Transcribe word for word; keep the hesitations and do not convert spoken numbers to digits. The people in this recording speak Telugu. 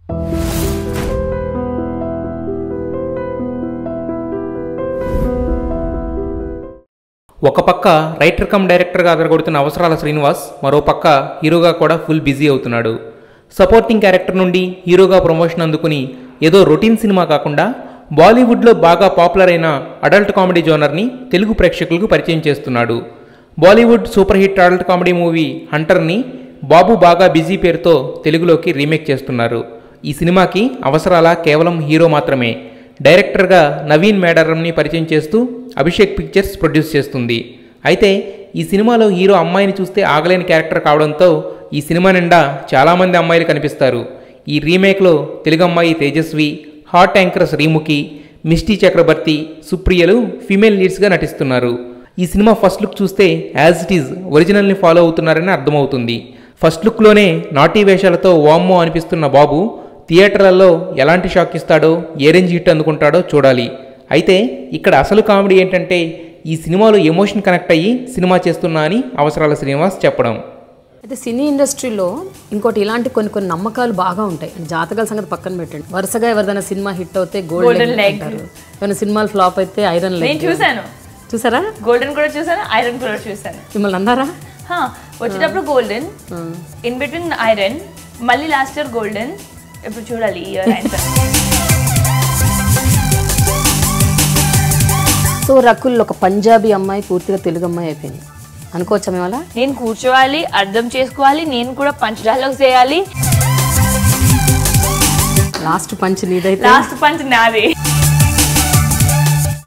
ఒక పక్క రైటర్ కమ్ డైరెక్టర్గా అదరగొడుతున్న అవసరాల శ్రీనివాస్ మరో పక్క హీరోగా కూడా ఫుల్ బిజీ అవుతున్నాడు. సపోర్టింగ్ క్యారెక్టర్ నుండి హీరోగా ప్రమోషన్ అందుకుని ఏదో రొటీన్ సినిమా కాకుండా బాలీవుడ్లో బాగా పాపులర్ అయిన అడల్ట్ కామెడీ జోనర్ని తెలుగు ప్రేక్షకులకు పరిచయం చేస్తున్నాడు. Bollywood super hit adult comedy movie హంటర్ని బాబు బాగా బిజీ పేరుతో తెలుగులోకి రీమేక్ చేస్తున్నారు. ఈ సినిమాకి అవసరాల కేవలం హీరో మాత్రమే. డైరెక్టర్గా నవీన్ మేడారంని పరిచయం చేస్తూ అభిషేక్ పిక్చర్స్ ప్రొడ్యూస్ చేస్తుంది. అయితే ఈ సినిమాలో హీరో అమ్మాయిని చూస్తే ఆగలేని క్యారెక్టర్ కావడంతో ఈ సినిమా నిండా చాలామంది అమ్మాయిలు కనిపిస్తారు. ఈ రీమేక్లో తెలుగు అమ్మాయి తేజస్వి, హాట్ యాంకర్ శ్రీముఖి, మిస్టీ చక్రవర్తి, సుప్రియలు ఫీమేల్ లీడ్స్గా నటిస్తున్నారు. ఈ సినిమా ఫస్ట్ లుక్ చూస్తే యాజ్ ఇట్ ఈజ్ ఒరిజినల్ని ఫాలో అవుతున్నారని అర్థమవుతుంది. ఫస్ట్ లుక్లోనే నాటీ వేషాలతో వామ్మో అనిపిస్తున్న బాబు థియేటర్లలో ఎలాంటి షాక్ ఇస్తాడో, ఏ రేంజ్ హిట్ అందుకుంటాడో చూడాలి. అయితే ఇక్కడ అసలు కామెడీ ఏంటంటే ఈ సినిమాలో ఎమోషన్ కనెక్ట్ అయ్యి సినిమా చేస్తున్నా అని అవసరాల శ్రీనివాస్ చెప్పడం. అయితే సినీ ఇండస్ట్రీలో ఇంకోటి ఇలాంటి కొన్ని కొన్ని నమ్మకాలు బాగా ఉంటాయి. జాతకాల సంగతి పక్కన పెట్టండి. వరుసగా ఎవరిదైనా సినిమా హిట్ అవుతే గోల్డెన్ లెగ్ అంటారు, ఏమైనా సినిమాలు ఫ్లాప్ అయితే ఐరన్ లెగ్. చూసాను, చూసారా? గోల్డెన్ కూడా చూసాను, ఐరన్ కూడా చూసాను. మిమ్మల్ని అన్నారా? వచ్చేటప్పుడు గోల్డెన్, ఇన్ బిట్వీన్ ఐరన్, మళ్ళీ లాస్ట్ ఇయర్ గోల్డెన్, ఇప్పుడు చూడాలి ఈ ఇయర్ ఐరన్. సో రకుల్ ఒక పంజాబీ అమ్మాయి పూర్తిగా తెలుగు అమ్మాయి అయిపోయింది అనుకోవచ్చా మేము? అలా నేను కూర్చోవాలి, అర్థం చేసుకోవాలి, నేను కూడా పంచ్ డైలాగ్స్ చేయాలి. లాస్ట్ పంచ్ నీదైతే లాస్ట్ పంచ్ నాది.